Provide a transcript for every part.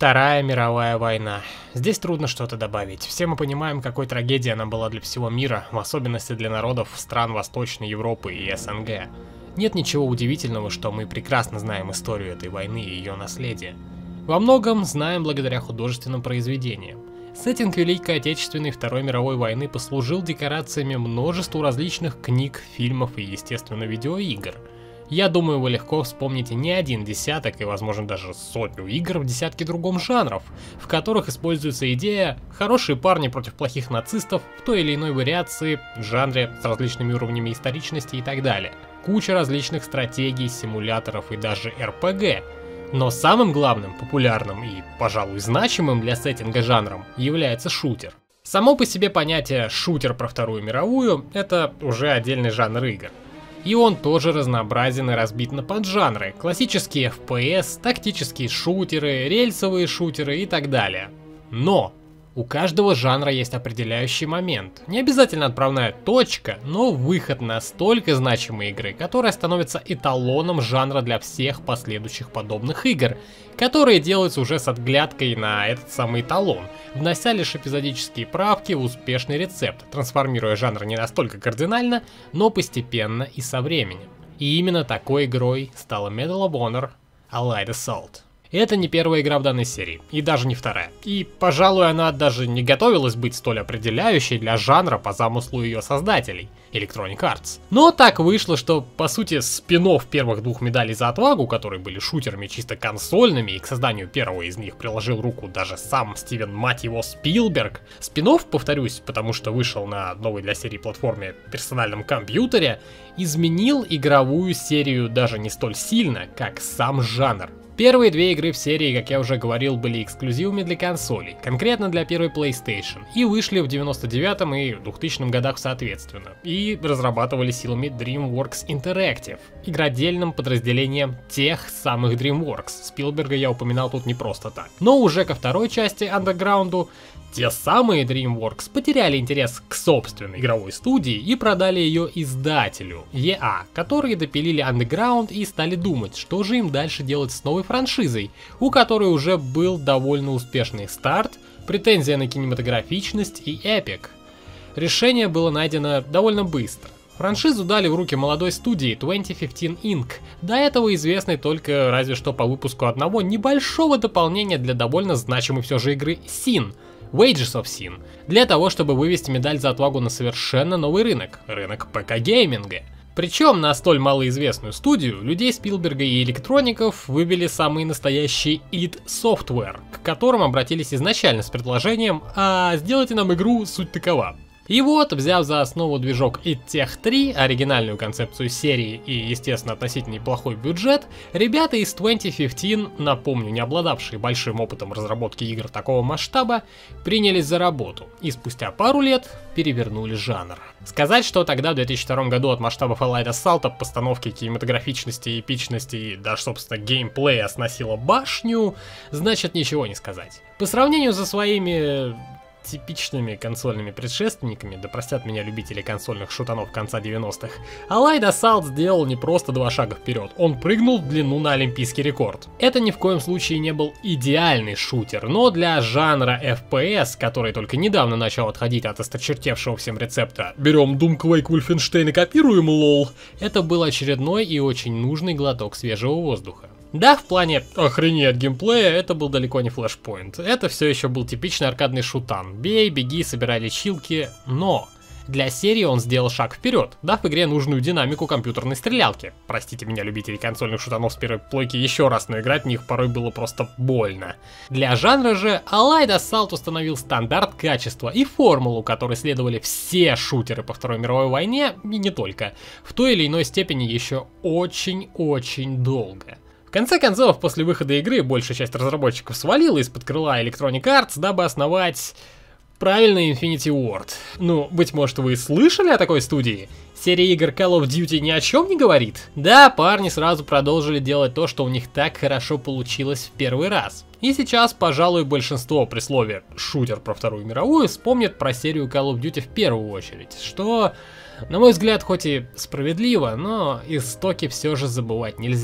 Вторая мировая война. Здесь трудно что-то добавить. Все мы понимаем, какой трагедией она была для всего мира, в особенности для народов стран Восточной Европы и СНГ. Нет ничего удивительного, что мы прекрасно знаем историю этой войны и ее наследие. Во многом знаем благодаря художественным произведениям. Сеттинг Великой Отечественной Второй мировой войны послужил декорациями множеству различных книг, фильмов и, естественно, видеоигр. Я думаю, вы легко вспомните не один десяток и, возможно, даже сотню игр в десятке другом жанров, в которых используется идея «хорошие парни против плохих нацистов» в той или иной вариации, жанре с различными уровнями историчности и так далее. Куча различных стратегий, симуляторов и даже РПГ. Но самым главным, популярным и, пожалуй, значимым для сеттинга жанром является шутер. Само по себе понятие «шутер про Вторую мировую» — это уже отдельный жанр игр. И он тоже разнообразен и разбит на поджанры: классические FPS, тактические шутеры, рельсовые шутеры и так далее. Но у каждого жанра есть определяющий момент. Не обязательно отправная точка, но выход настолько значимой игры, которая становится эталоном жанра для всех последующих подобных игр, которые делаются уже с отглядкой на этот самый эталон, внося лишь эпизодические правки в успешный рецепт, трансформируя жанр не настолько кардинально, но постепенно и со временем. И именно такой игрой стала Medal of Honor Allied Assault. Это не первая игра в данной серии, и даже не вторая. И, пожалуй, она даже не готовилась быть столь определяющей для жанра по замыслу ее создателей — Electronic Arts. Но так вышло, что, по сути, спин-офф первых двух медалей за отвагу, которые были шутерами чисто консольными, и к созданию первого из них приложил руку даже сам Стивен, мать его, Спилберг. Спин-офф, повторюсь, потому что вышел на новой для серии платформе персональном компьютере, изменил игровую серию даже не столь сильно, как сам жанр. Первые две игры в серии, как я уже говорил, были эксклюзивами для консолей, конкретно для первой PlayStation, и вышли в 99-м и 2000-м годах соответственно, и разрабатывали силами DreamWorks Interactive, игродельным подразделением тех самых DreamWorks. Спилберга я упоминал тут не просто так. Но уже ко второй части Underground те самые DreamWorks потеряли интерес к собственной игровой студии и продали ее издателю EA, которые допилили Underground и стали думать, что же им дальше делать с новой франшизой, у которой уже был довольно успешный старт, претензия на кинематографичность и эпик. Решение было найдено довольно быстро. Франшизу дали в руки молодой студии 2015 Inc., до этого известной только разве что по выпуску одного небольшого дополнения для довольно значимой все же игры Sin — Wages of Sin, для того, чтобы вывести медаль за отвагу на совершенно новый рынок ПК-гейминга. Причем на столь малоизвестную студию людей Спилберга и электроников вывели самые настоящие id Software, к которым обратились изначально с предложением «А сделайте нам игру, суть такова». И вот, взяв за основу движок id Tech 3, оригинальную концепцию серии и, естественно, относительно неплохой бюджет, ребята из 2015, напомню, не обладавшие большим опытом разработки игр такого масштаба, принялись за работу и спустя пару лет перевернули жанр. Сказать, что тогда, в 2002 году, от масштабов Allied Assault, постановки, кинематографичности, эпичности и даже, собственно, геймплея сносило башню, значит ничего не сказать. По сравнению со своими типичными консольными предшественниками, да простят меня любители консольных шутанов конца 90-х, Allied Assault сделал не просто два шага вперед, он прыгнул в длину на олимпийский рекорд. Это ни в коем случае не был идеальный шутер, но для жанра FPS, который только недавно начал отходить от осточертевшего всем рецепта «берем Doom, Quake, Wolfenstein и копируем, лол», это был очередной и очень нужный глоток свежего воздуха. Да, в плане охренеть геймплея это был далеко не Flashpoint, это все еще был типичный аркадный шутан. Бей, беги, собирай лечилки, но для серии он сделал шаг вперед, дав игре нужную динамику компьютерной стрелялки. Простите меня, любители консольных шутанов с первой плойки еще раз, но играть в них порой было просто больно. Для жанра же Allied Assault установил стандарт качества и формулу, которой следовали все шутеры по Второй мировой войне, и не только, в той или иной степени еще очень-очень долго. В конце концов, после выхода игры большая часть разработчиков свалила из-под крыла Electronic Arts, дабы основать правильно Infinity Ward. Ну, быть может, вы слышали о такой студии? Серия игр Call of Duty ни о чем не говорит? Да, парни сразу продолжили делать то, что у них так хорошо получилось в первый раз. И сейчас, пожалуй, большинство при слове «шутер про Вторую мировую» вспомнит про серию Call of Duty в первую очередь, что, на мой взгляд, хоть и справедливо, но истоки все же забывать нельзя.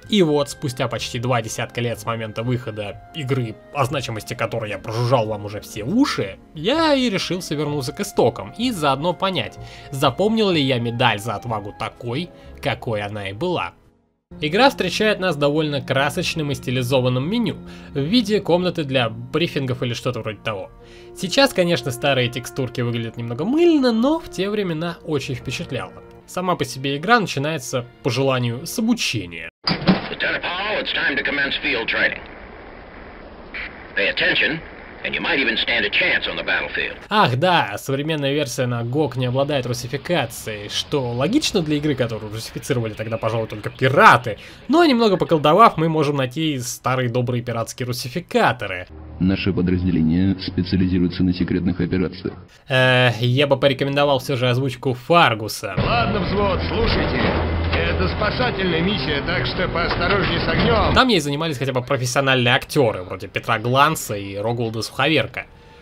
И вот, спустя почти 2 десятка лет с момента выхода игры, о значимости которой я прожужжал вам уже все уши, я и решился вернуться к истокам и заодно понять, запомнил ли я медаль за отвагу такой, какой она и была. Игра встречает нас довольно красочным и стилизованным меню, в виде комнаты для брифингов или что-то вроде того. Сейчас, конечно, старые текстурки выглядят немного мыльно, но в те времена очень впечатляло. Сама по себе игра начинается, по желанию, с обучения. Ах да, современная версия на GOG не обладает русификацией, что логично для игры, которую русифицировали тогда, пожалуй, только пираты, но немного поколдовав, мы можем найти старые добрые пиратские русификаторы. Наше подразделение специализируется на секретных операциях. Я бы порекомендовал все же озвучку Фаргуса. Ладно, взвод, слушайте. Это спасательная миссия, так что поосторожнее с огнем. Там ей занимались хотя бы профессиональные актеры, вроде Петра Гланца и Рогулда Суховерка.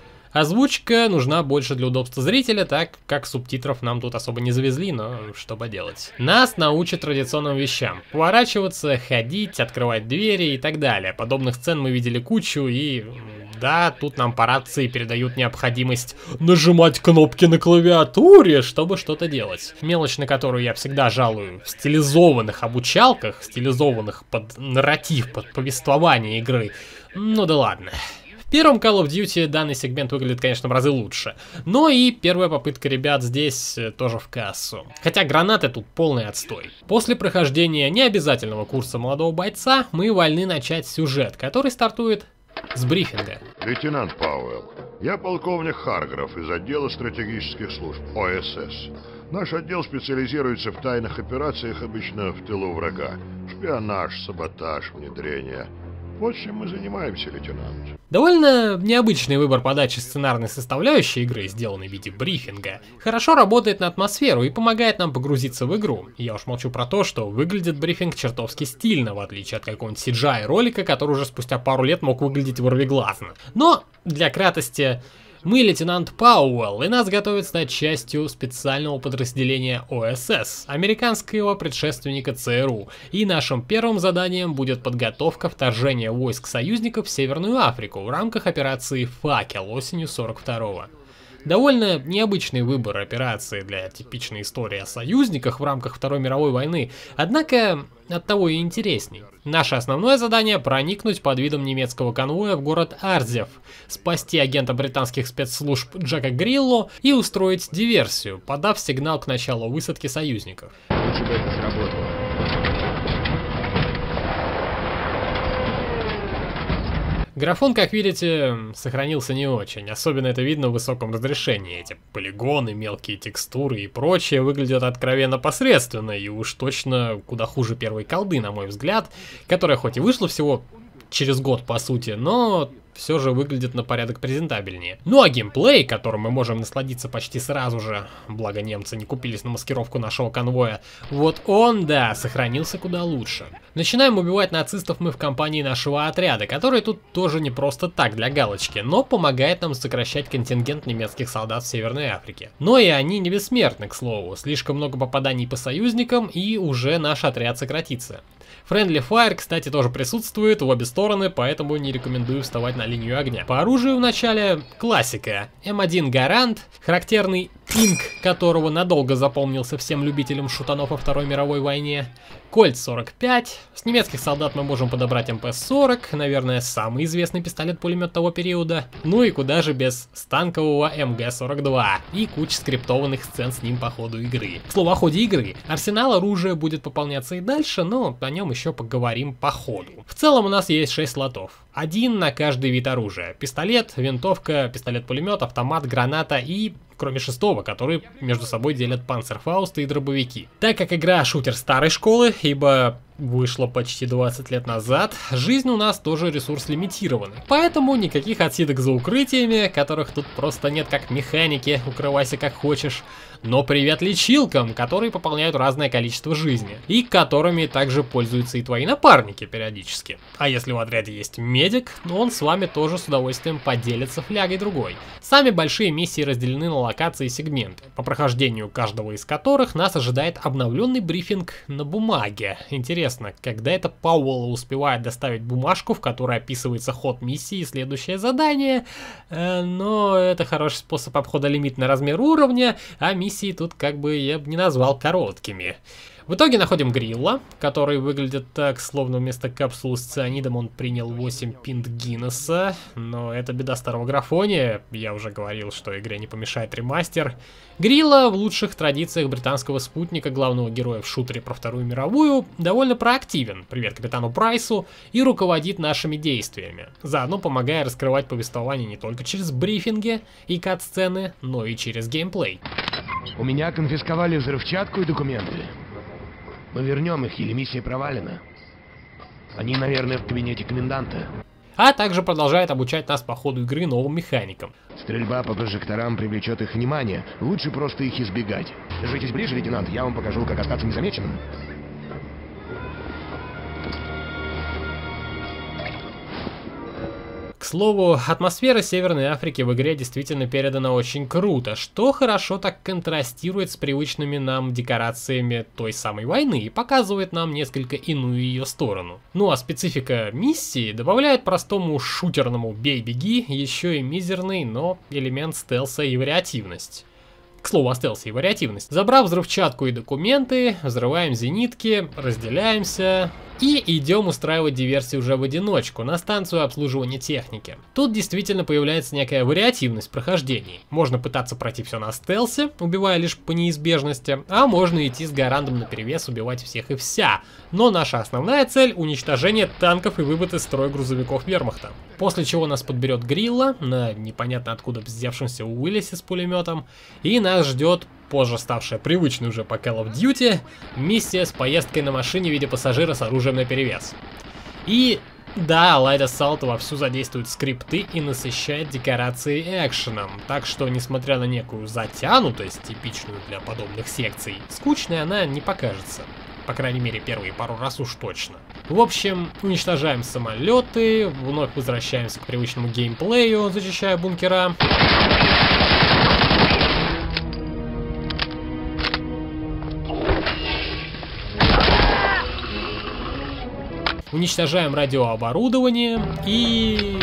Озвучка нужна больше для удобства зрителя, так как субтитров нам тут особо не завезли, но что поделать. Нас научат традиционным вещам. Поворачиваться, ходить, открывать двери и так далее. Подобных сцен мы видели кучу и... Да, тут нам по рации передают необходимость нажимать кнопки на клавиатуре, чтобы что-то делать. Мелочь, на которую я всегда жалую в стилизованных обучалках, стилизованных под нарратив, под повествование игры. Ну да ладно. В первом Call of Duty данный сегмент выглядит, конечно, в разы лучше. Но и первая попытка ребят здесь тоже в кассу. Хотя гранаты тут полный отстой. После прохождения необязательного курса молодого бойца мы вольны начать сюжет, который стартует с брифинга. Лейтенант Пауэлл, я полковник Харграф из отдела стратегических служб, ОСС. Наш отдел специализируется в тайных операциях, обычно в тылу врага. Шпионаж, саботаж, внедрение. Вот чем мы занимаемся, лейтенант. Довольно необычный выбор подачи сценарной составляющей игры, сделанной в виде брифинга, хорошо работает на атмосферу и помогает нам погрузиться в игру. Я уж молчу про то, что выглядит брифинг чертовски стильно, в отличие от какого-нибудь CGI ролика, который уже спустя пару лет мог выглядеть ворвиглазно. Но для кратости... Мы лейтенант Пауэлл, и нас готовят стать частью специального подразделения ОСС, американского предшественника ЦРУ, и нашим первым заданием будет подготовка вторжения войск союзников в Северную Африку в рамках операции «Факел» осенью 42-го. Довольно необычный выбор операции для типичной истории о союзниках в рамках Второй мировой войны, однако оттого и интересней. Наше основное задание — проникнуть под видом немецкого конвоя в город Арзев, спасти агента британских спецслужб Джека Грилло и устроить диверсию, подав сигнал к началу высадки союзников. Лучше бы это сработало. Графон, как видите, сохранился не очень, особенно это видно в высоком разрешении. Эти полигоны, мелкие текстуры и прочее выглядят откровенно посредственно, и уж точно куда хуже первой колды, на мой взгляд, которая хоть и вышла всего через год по сути, но все же выглядит на порядок презентабельнее. Ну а геймплей, которым мы можем насладиться почти сразу же, благо немцы не купились на маскировку нашего конвоя, вот он, да, сохранился куда лучше. Начинаем убивать нацистов мы в компании нашего отряда, который тут тоже не просто так для галочки, но помогает нам сокращать контингент немецких солдат в Северной Африке. Но и они не бессмертны, к слову, слишком много попаданий по союзникам, и уже наш отряд сократится. Friendly Fire, кстати, тоже присутствует в обе стороны, поэтому не рекомендую вставать на линию огня. По оружию в начале классика. М1 Гарант, характерный пинг, которого надолго запомнился всем любителям шутанов во Второй мировой войне. Кольт 45. С немецких солдат мы можем подобрать МП-40, наверное, самый известный пистолет-пулемет того периода. Ну и куда же без станкового МГ-42 и куча скриптованных сцен с ним по ходу игры. К слову, о ходе игры. Арсенал оружия будет пополняться и дальше, но о нем еще поговорим по ходу. В целом у нас есть 6 слотов. Один на каждый вид оружия. Пистолет, винтовка, пистолет-пулемет, автомат, граната и... кроме шестого, который между собой делят панцерфаусты и дробовики. Так как игра шутер старой школы, ибо вышла почти 20 лет назад, жизнь у нас тоже ресурс лимитированный. Поэтому никаких отсидок за укрытиями, которых тут просто нет как механики, укрывайся как хочешь. Но привет лечилкам, которые пополняют разное количество жизни, и которыми также пользуются и твои напарники периодически. А если в отряде есть медик, ну он с вами тоже с удовольствием поделится флягой другой. Сами большие миссии разделены на локации и сегменты, по прохождению каждого из которых нас ожидает обновленный брифинг на бумаге. Интересно, честно, когда это Пауэлл успевает доставить бумажку, в которой описывается ход миссии и следующее задание, но это хороший способ обхода лимит на размер уровня, а миссии тут как бы я бы не назвал короткими. В итоге находим Грилла, который выглядит так, словно вместо капсулы с цианидом он принял 8 пинт Гиннесса, но это беда старого графония, я уже говорил, что игре не помешает ремастер. Грилла в лучших традициях британского спутника, главного героя в шутере про Вторую мировую, довольно проактивен, привет капитану Прайсу, и руководит нашими действиями, заодно помогая раскрывать повествование не только через брифинги и кат-сцены, но и через геймплей. У меня конфисковали взрывчатку и документы. Мы вернем их, или миссия провалена. Они, наверное, в кабинете коменданта. А также продолжает обучать нас по ходу игры новым механикам. Стрельба по прожекторам привлечет их внимание. Лучше просто их избегать. Держитесь ближе, лейтенант, я вам покажу, как остаться незамеченным. К слову, атмосфера Северной Африки в игре действительно передана очень круто, что хорошо так контрастирует с привычными нам декорациями той самой войны и показывает нам несколько иную ее сторону. Ну а специфика миссии добавляет простому шутерному бей-беги еще и мизерный, но элемент стелса и вариативность. К слову о стелсе и вариативности. Забрав взрывчатку и документы, взрываем зенитки, разделяемся и идем устраивать диверсию уже в одиночку на станцию обслуживания техники. Тут действительно появляется некая вариативность прохождений. Можно пытаться пройти все на стелсе, убивая лишь по неизбежности, а можно идти с гарандом наперевес, убивать всех и вся. Но наша основная цель — уничтожение танков и вывод из строя грузовиков вермахта. После чего нас подберет Грилла на непонятно откуда взявшемся Уиллисе с пулеметом, и нас ждет, позже ставшая привычной уже по Call of Duty, миссия с поездкой на машине в виде пассажира с оружием наперевес. И да, Light Assault вовсю задействует скрипты и насыщает декорации экшеном, так что, несмотря на некую затянутость, типичную для подобных секций, скучной она не покажется. По крайней мере, первые пару раз уж точно. В общем, уничтожаем самолеты, вновь возвращаемся к привычному геймплею, зачищая бункера. Уничтожаем радиооборудование и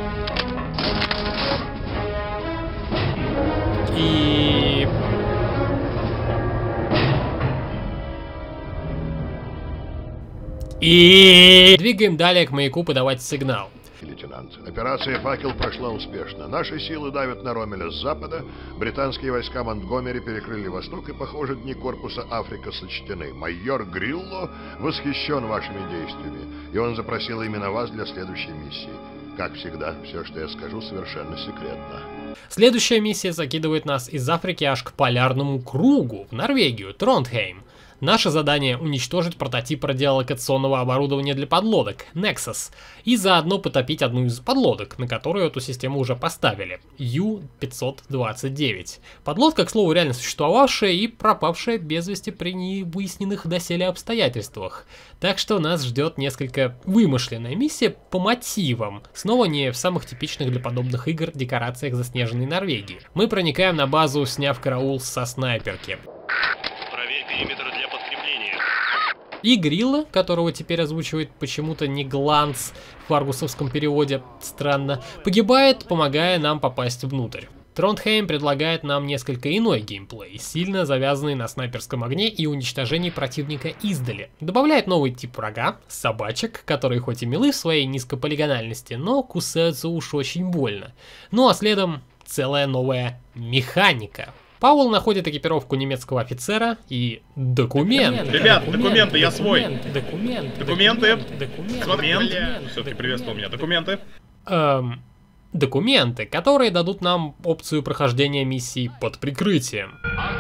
двигаем далее к маяку подавать сигнал. Лейтенант, операция «Факел» прошла успешно. Наши силы давят на Ромеля с запада, британские войска Монтгомери перекрыли восток, и, похоже, дни корпуса Африка сочтены. Майор Грилло восхищен вашими действиями, и он запросил именно вас для следующей миссии. Как всегда, все, что я скажу, совершенно секретно. Следующая миссия закидывает нас из Африки аж к полярному кругу, в Норвегию, Трондхейм. Наше задание — уничтожить прототип радиолокационного оборудования для подлодок, Nexus, и заодно потопить одну из подлодок, на которую эту систему уже поставили, Ю-529. Подлодка, к слову, реально существовавшая и пропавшая без вести при невыясненных доселе обстоятельствах. Так что нас ждет несколько вымышленная миссия по мотивам, снова не в самых типичных для подобных игр декорациях заснеженной Норвегии. Мы проникаем на базу, сняв караул со снайперки. Периметр для подкрепления. И Грилла, которого теперь озвучивает почему-то не Гланс в фаргусовском переводе, странно, погибает, помогая нам попасть внутрь. Трондхейм предлагает нам несколько иной геймплей, сильно завязанный на снайперском огне и уничтожении противника издали. Добавляет новый тип врага, собачек, которые хоть и милы в своей низкополигональности, но кусаются уж очень больно. Ну а следом целая новая механика. Пауэлл находит экипировку немецкого офицера и документы. Ребят, документы, я свой. Документы. Смотри, все-таки приветствовал меня. Документы. Документы, которые дадут нам опцию прохождения миссии под прикрытием.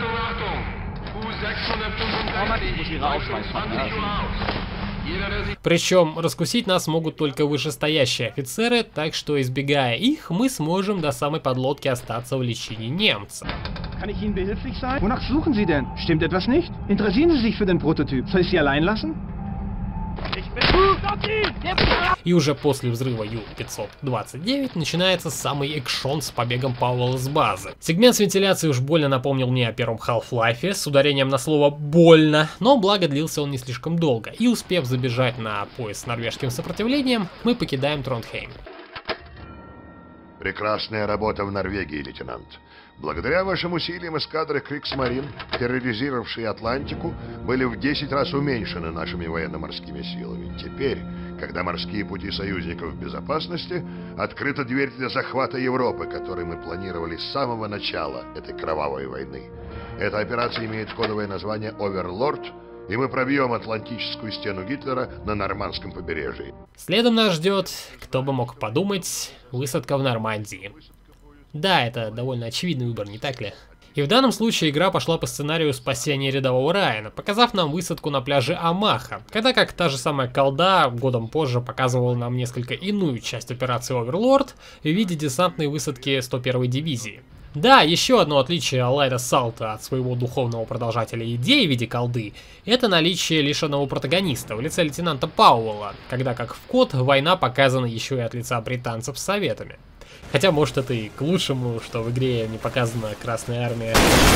Причем раскусить нас могут только вышестоящие офицеры, так что, избегая их, мы сможем до самой подлодки остаться в личине немца. Kann ich Ihnen behilflich sein? Wonach suchen Sie denn? Stimmt etwas nicht? Interessieren Sie sich für den Prototyp? Soll ich Sie allein lassen? Ich И уже после взрыва Ю-529 начинается самый экшон с побегом Пауэлла с базы. Сегмент с вентиляцией уж больно напомнил мне о первом Half-Life с ударением на слово «больно», но благо длился он не слишком долго, и успев забежать на пояс с норвежским сопротивлением, мы покидаем Трондхейм. Прекрасная работа в Норвегии, лейтенант. Благодаря вашим усилиям эскадры Криксмарин, терроризировавшие Атлантику, были в 10 раз уменьшены нашими военно-морскими силами. Теперь, когда морские пути союзников в безопасности, открыта дверь для захвата Европы, который мы планировали с самого начала этой кровавой войны. Эта операция имеет кодовое название «Оверлорд», и мы пробьем Атлантическую стену Гитлера на Нормандском побережье. Следом нас ждет, кто бы мог подумать, высадка в Нормандии. Да, это довольно очевидный выбор, не так ли? И в данном случае игра пошла по сценарию спасения рядового Райана, показав нам высадку на пляже Амаха, когда как та же самая колда годом позже показывала нам несколько иную часть операции Оверлорд в виде десантной высадки 101-й дивизии. Да, еще одно отличие Allied Assault от своего духовного продолжателя идеи в виде колды — это наличие лишь одного протагониста в лице лейтенанта Пауэлла, когда как в код война показана еще и от лица британцев с советами. Хотя, может, это и к лучшему, что в игре не показана Красная Армия.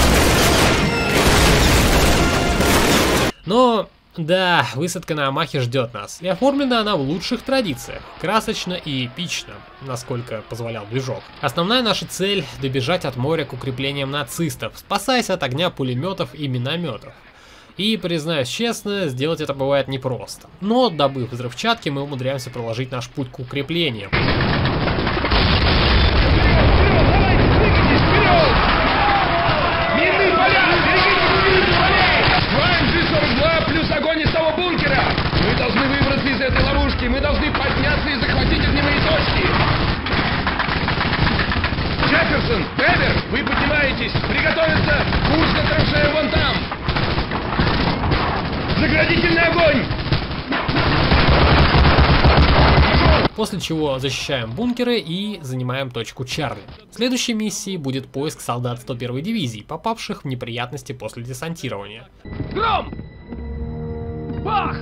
Но, да, высадка на Амахе ждет нас, и оформлена она в лучших традициях, красочно и эпично, насколько позволял движок. Основная наша цель — добежать от моря к укреплениям нацистов, спасаясь от огня пулеметов и минометов. И, признаюсь честно, сделать это бывает непросто. Но, добыв взрывчатки, мы умудряемся проложить наш путь к укреплениям. Мы должны подняться и захватить огневые точки! Джефферсон! Вебер! Вы поднимаетесь! Приготовиться! Курс на траншею вон там! Заградительный огонь! После чего защищаем бункеры и занимаем точку Чарли. Следующей миссией будет поиск солдат 101-й дивизии, попавших в неприятности после десантирования. Гром! Бах!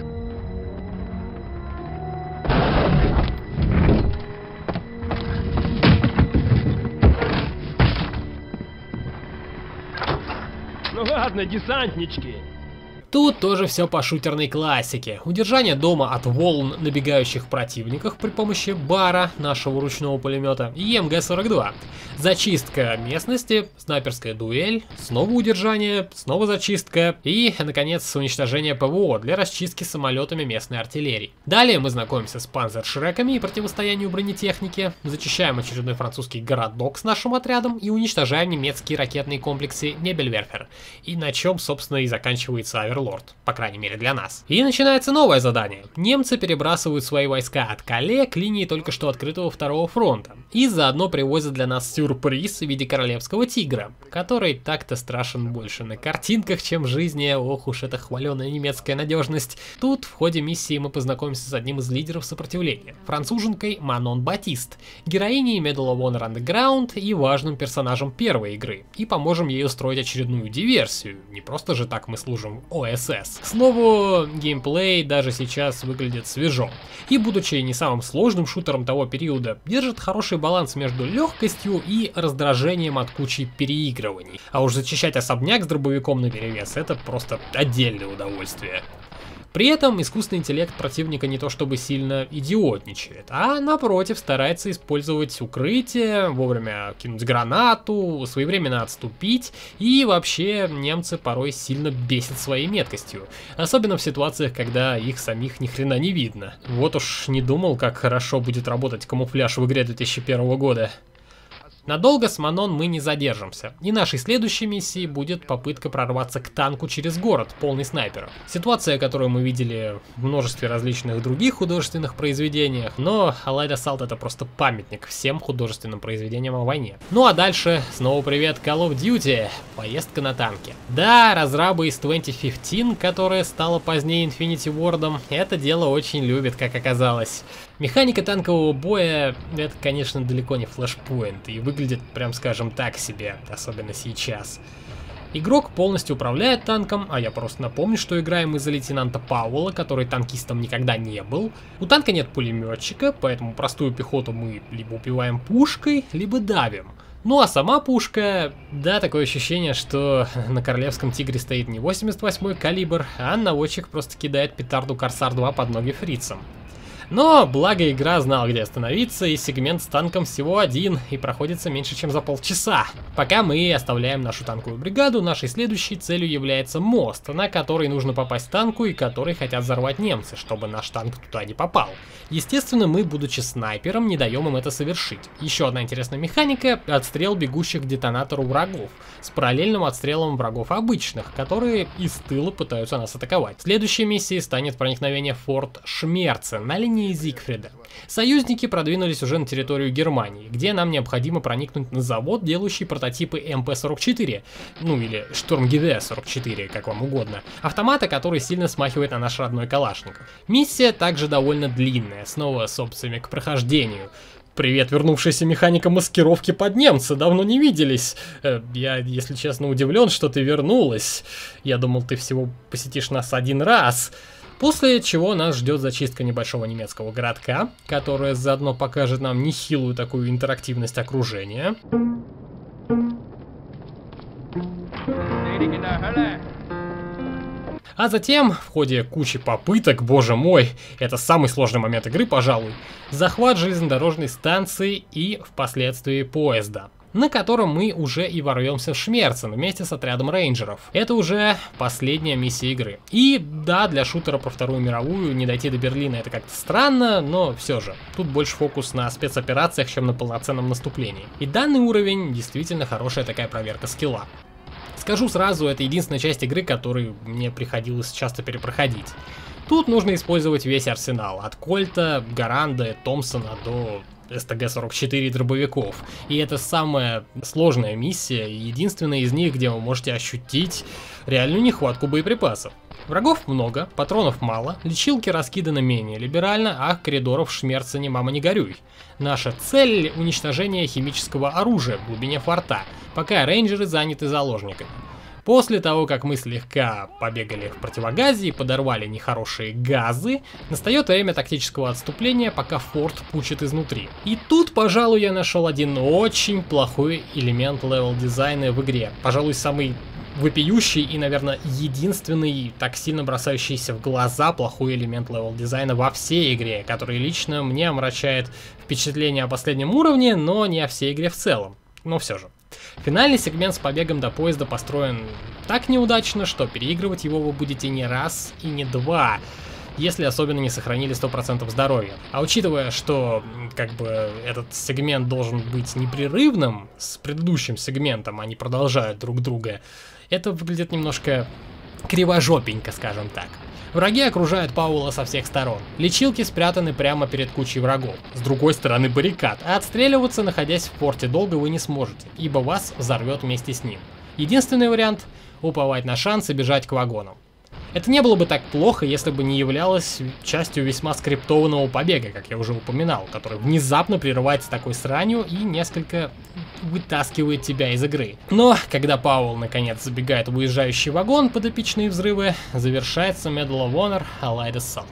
Ну ладно, десантнички. Тут тоже все по шутерной классике. Удержание дома от волн набегающих противников при помощи бара, нашего ручного пулемета, и МГ-42. Зачистка местности, снайперская дуэль, снова удержание, снова зачистка и, наконец, уничтожение ПВО для расчистки самолетами местной артиллерии. Далее мы знакомимся с панцершреками и противостоянию бронетехники, зачищаем очередной французский городок с нашим отрядом и уничтожаем немецкие ракетные комплексы Небельверфер. И на чем, собственно, и заканчивается Оверлорд. По крайней мере для нас. И начинается новое задание. Немцы перебрасывают свои войска от Кале к линии только что открытого второго фронта. И заодно привозят для нас сюрприз в виде королевского тигра, который так-то страшен больше на картинках, чем в жизни. Ох уж эта хваленая немецкая надежность. Тут в ходе миссии мы познакомимся с одним из лидеров сопротивления, француженкой Манон Батист, героиней Medal of Honor Underground и важным персонажем первой игры. И поможем ей устроить очередную диверсию. Не просто же так мы служим ОСС. К слову, геймплей даже сейчас выглядит свежо. И будучи не самым сложным шутером того периода, держит хороший баланс между легкостью и раздражением от кучи переигрываний. А уж зачищать особняк с дробовиком наперевес — это просто отдельное удовольствие. При этом искусственный интеллект противника не то чтобы сильно идиотничает, а напротив старается использовать укрытие, вовремя кинуть гранату, своевременно отступить, и вообще немцы порой сильно бесят своей меткостью, особенно в ситуациях, когда их самих ни хрена не видно. Вот уж не думал, как хорошо будет работать камуфляж в игре 2001 года. Надолго с Манон мы не задержимся, и нашей следующей миссией будет попытка прорваться к танку через город, полный снайперов. Ситуация, которую мы видели в множестве различных других художественных произведениях, но Allied Assault — это просто памятник всем художественным произведениям о войне. Ну а дальше снова привет Call of Duty, поездка на танке. Да, разрабы из 2015, которая стала позднее Infinity Ward'ом, это дело очень любят, как оказалось. Механика танкового боя — это, конечно, далеко не Flashpoint, и выглядит, прям скажем так себе, особенно сейчас. Игрок полностью управляет танком, а я просто напомню, что играем мы за лейтенанта Пауэлла, который танкистом никогда не был. У танка нет пулеметчика, поэтому простую пехоту мы либо убиваем пушкой, либо давим. Ну а сама пушка, да, такое ощущение, что на Королевском Тигре стоит не 88-й калибр, а наводчик просто кидает петарду Корсар 2 под ноги фрицам. Но, благо, игра знала, где остановиться, и сегмент с танком всего один, и проходится меньше, чем за полчаса. Пока мы оставляем нашу танковую бригаду, нашей следующей целью является мост, на который нужно попасть танку, и который хотят взорвать немцы, чтобы наш танк туда не попал. Естественно, мы, будучи снайпером, не даем им это совершить. Еще одна интересная механика — отстрел бегущих к детонатору врагов, с параллельным отстрелом врагов обычных, которые из тыла пытаются нас атаковать. Следующей миссией станет проникновение в форт Шмерцен на линии Зигфрида. Союзники продвинулись уже на территорию Германии, где нам необходимо проникнуть на завод, делающий прототипы МП-44, ну или Штурмгевер-44, как вам угодно, автомата, который сильно смахивает на наш родной Калашников. Миссия также довольно длинная, снова с опциями к прохождению. Привет, вернувшаяся механика маскировки под немца, давно не виделись. Я, если честно, удивлен, что ты вернулась. Я думал, ты всего посетишь нас один раз. После чего нас ждет зачистка небольшого немецкого городка, которая заодно покажет нам нехилую такую интерактивность окружения. А затем, в ходе кучи попыток, боже мой, это самый сложный момент игры, пожалуй, захват железнодорожной станции и впоследствии поезда, на котором мы уже и ворвемся в Шмерцен вместе с отрядом рейнджеров. Это уже последняя миссия игры. И да, для шутера про Вторую мировую не дойти до Берлина это как-то странно, но все же. Тут больше фокус на спецоперациях, чем на полноценном наступлении. И данный уровень действительно хорошая такая проверка скилла. Скажу сразу, это единственная часть игры, которую мне приходилось часто перепроходить. Тут нужно использовать весь арсенал, от Кольта, Гаранда, Томпсона до СТГ-44 дробовиков. И это самая сложная миссия, и единственная из них, где вы можете ощутить реальную нехватку боеприпасов. Врагов много, патронов мало, лечилки раскиданы менее либерально, а коридоров в Шмерцене мама не горюй. Наша цель — уничтожение химического оружия в глубине форта, пока рейнджеры заняты заложниками. После того, как мы слегка побегали в противогазе и подорвали нехорошие газы, настает время тактического отступления, пока форт пучит изнутри. И тут, пожалуй, я нашел один очень плохой элемент левел-дизайна в игре. Пожалуй, самый вопиющий и, наверное, единственный так сильно бросающийся в глаза плохой элемент левел-дизайна во всей игре, который лично мне омрачает впечатление о последнем уровне, но не о всей игре в целом. Но все же. Финальный сегмент с побегом до поезда построен так неудачно, что переигрывать его вы будете не раз и не два, если особенно не сохранили 100% здоровья. А учитывая, что как бы этот сегмент должен быть непрерывным с предыдущим сегментом, они продолжают друг друга, это выглядит немножко кривожопенько, скажем так. Враги окружают Пауэлла со всех сторон. Лечилки спрятаны прямо перед кучей врагов. С другой стороны баррикад. А отстреливаться, находясь в форте, долго вы не сможете, ибо вас взорвет вместе с ним. Единственный вариант — уповать на шанс и бежать к вагонам. Это не было бы так плохо, если бы не являлось частью весьма скриптованного побега, как я уже упоминал, который внезапно прерывается такой сранью и несколько вытаскивает тебя из игры. Но, когда Пауэлл наконец забегает в уезжающий вагон под эпичные взрывы, завершается Medal of Honor Allied Assault.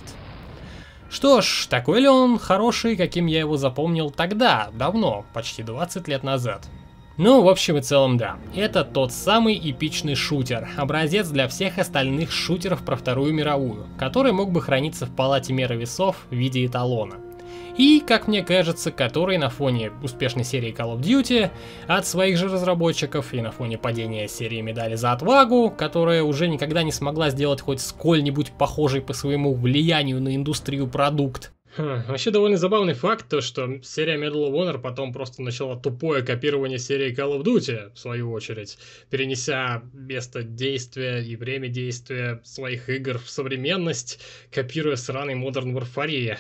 Что ж, такой ли он хороший, каким я его запомнил тогда, давно, почти 20 лет назад? Ну, в общем и целом, да. Это тот самый эпичный шутер, образец для всех остальных шутеров про Вторую мировую, который мог бы храниться в палате меры весов в виде эталона. И, как мне кажется, который на фоне успешной серии Call of Duty от своих же разработчиков и на фоне падения серии Медали за отвагу, которая уже никогда не смогла сделать хоть сколь-нибудь похожий по своему влиянию на индустрию продукт. Вообще довольно забавный факт, то что серия Medal of Honor потом просто начала тупое копирование серии Call of Duty, в свою очередь, перенеся место действия и время действия своих игр в современность, копируя сраный Modern Warfare.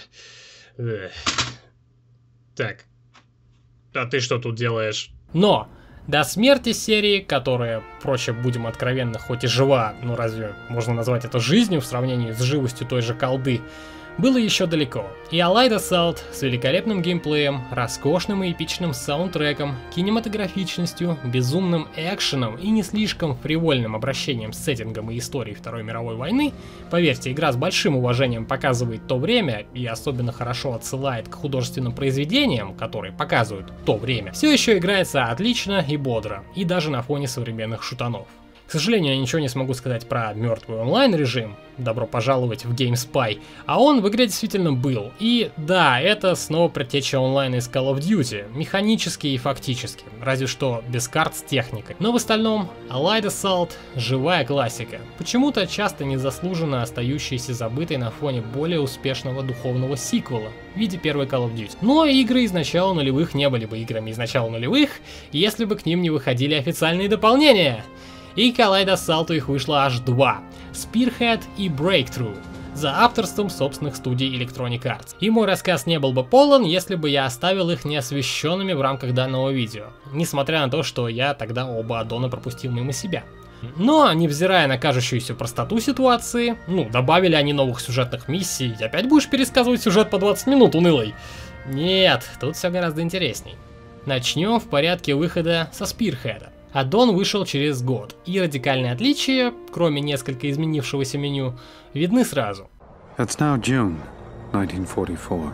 Так, а ты что тут делаешь? Но до смерти серии, которая впрочем, будем откровенны, хоть и жива, ну разве можно назвать это жизнью в сравнении с живостью той же колды, было еще далеко. И Allied Assault с великолепным геймплеем, роскошным и эпичным саундтреком, кинематографичностью, безумным экшеном и не слишком фривольным обращением с сеттингом и историей Второй мировой войны, поверьте, игра с большим уважением показывает то время и особенно хорошо отсылает к художественным произведениям, которые показывают то время, все еще играется отлично и бодро, и даже на фоне современных шутанов. К сожалению, я ничего не смогу сказать про мертвый онлайн режим, добро пожаловать в GameSpy, а он в игре действительно был. И да, это снова предтеча онлайна из Call of Duty, механически и фактически, разве что без карт с техникой. Но в остальном, Allied Assault — живая классика, почему-то часто незаслуженно остающаяся забытой на фоне более успешного духовного сиквела в виде первой Call of Duty. Но игры из начала нулевых не были бы играми из начала нулевых, если бы к ним не выходили официальные дополнения. И к Allied Assault их вышло аж 2 — Spearhead и Breakthrough, за авторством собственных студий Electronic Arts. И мой рассказ не был бы полон, если бы я оставил их неосвещенными в рамках данного видео, несмотря на то, что я тогда оба аддона пропустил мимо себя. Но, невзирая на кажущуюся простоту ситуации, добавили они новых сюжетных миссий, и опять будешь пересказывать сюжет по 20 минут, унылый? Нет, тут все гораздо интересней. Начнем в порядке выхода со Spearhead. Аддон вышел через год, и радикальные отличия, кроме несколько изменившегося меню, видны сразу. It's now June 1944.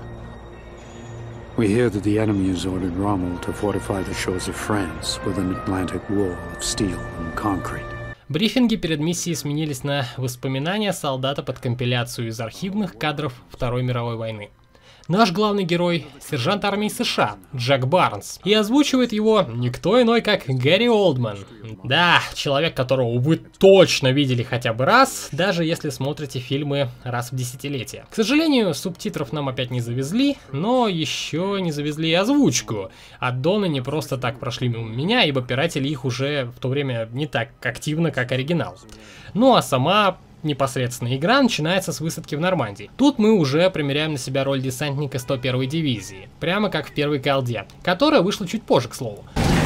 We hear that the enemy has ordered Rommel to fortify the shores of France with an Atlantic wall of steel and concrete. Брифинги перед миссией сменились на воспоминания солдата под компиляцию из архивных кадров Второй мировой войны. Наш главный герой — сержант армии США Джек Барнс, и озвучивает его никто иной, как Гэри Олдман. Да, человек, которого вы точно видели хотя бы раз, даже если смотрите фильмы раз в десятилетие. К сожалению, субтитров нам опять не завезли, но еще не завезли и озвучку. Аддоны не просто так прошли мимо меня, ибо пиратели их уже в то время не так активно, как оригинал. Ну а сама непосредственно игра начинается с высадки в Нормандии. Тут мы уже примеряем на себя роль десантника 101-й дивизии, прямо как в первой колде, которая вышла чуть позже, к слову.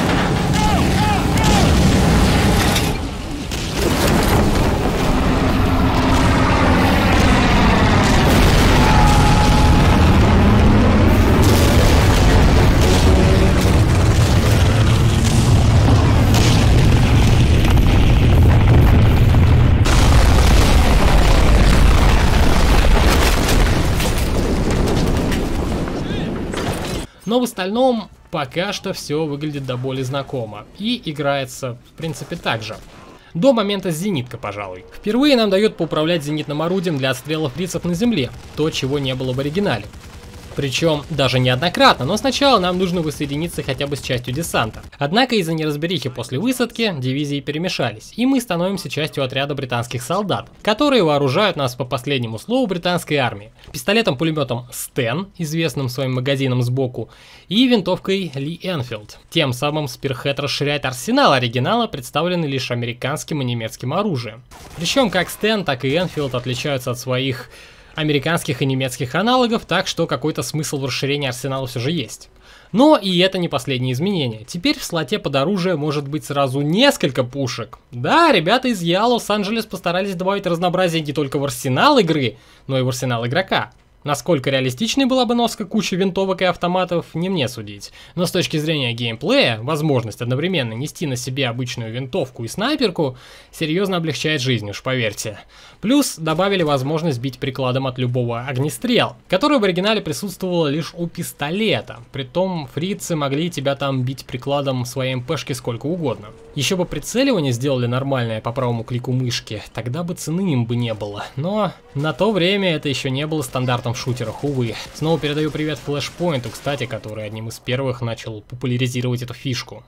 Но в остальном пока что все выглядит до боли знакомо и играется в принципе так же. До момента с зениткой, пожалуй. Впервые нам дают поуправлять зенитным орудием для отстрела фрицев на земле, то чего не было в оригинале. Причем даже неоднократно, но сначала нам нужно воссоединиться хотя бы с частью десанта. Однако из-за неразберихи после высадки дивизии перемешались, и мы становимся частью отряда британских солдат, которые вооружают нас по последнему слову британской армии. Пистолетом-пулеметом Стен, известным своим магазином сбоку, и винтовкой Ли Энфилд. Тем самым Spearhead расширяет арсенал оригинала, представленный лишь американским и немецким оружием. Причем как Стен, так и Энфилд отличаются от своих американских и немецких аналогов, так что какой-то смысл в расширении арсенала все же есть. Но и это не последнее изменение. Теперь в слоте под оружие может быть сразу несколько пушек. Да, ребята из EA Лос-Анджелес постарались добавить разнообразие не только в арсенал игры, но и в арсенал игрока. Насколько реалистичной была бы носка кучи винтовок и автоматов, не мне судить. Но с точки зрения геймплея, возможность одновременно нести на себе обычную винтовку и снайперку серьезно облегчает жизнь, уж поверьте. Плюс добавили возможность бить прикладом от любого огнестрела, который в оригинале присутствовало лишь у пистолета. Притом фрицы могли тебя там бить прикладом своей МПшки сколько угодно. Еще бы прицеливание сделали нормальное по правому клику мышки, тогда бы цены им бы не было. Но на то время это еще не было стандартом в шутерах, увы. Снова передаю привет Flashpoint, кстати, который одним из первых начал популяризировать эту фишку.